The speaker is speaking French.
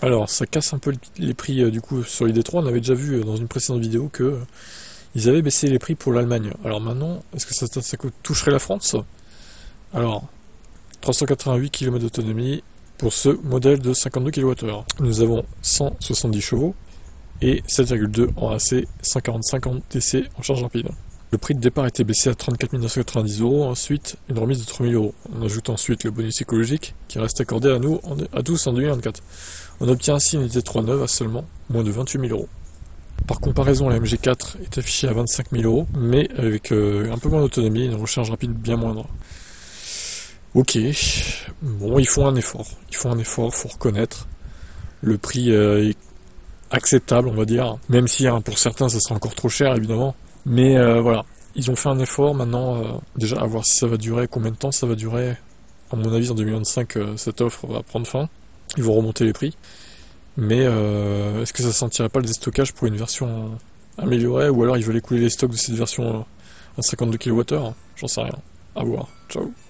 Alors, ça casse un peu les prix du coup sur l'ID3. On avait déjà vu dans une précédente vidéo que ils avaient baissé les prix pour l'Allemagne. Alors maintenant, est-ce que ça toucherait la France? Alors, 388 km d'autonomie pour ce modèle de 52 kWh. Nous avons 170 chevaux et 7,2 en AC, 145 en DC en charge rapide. Le prix de départ était baissé à 34 990 €, ensuite une remise de 3 000 €. On ajoute ensuite le bonus écologique qui reste accordé à nous à tous en 2024. On obtient ainsi une ID3 neuve à seulement moins de 28 000 €. Par comparaison, la MG4 est affichée à 25 000 €, mais avec un peu moins d'autonomie et une recharge rapide bien moindre. Ok, bon, ils font un effort. Faut reconnaître. Le prix est acceptable, on va dire. Même si pour certains, ça sera encore trop cher, évidemment. Mais voilà, ils ont fait un effort. Maintenant, déjà, à voir si ça va durer, combien de temps ça va durer. À mon avis, en 2025, cette offre va prendre fin. Ils vont remonter les prix. Mais est-ce que ça ne sentirait pas le déstockage pour une version améliorée, ou alors ils veulent écouler les stocks de cette version à 52 kWh? J'en sais rien. À voir. Ciao.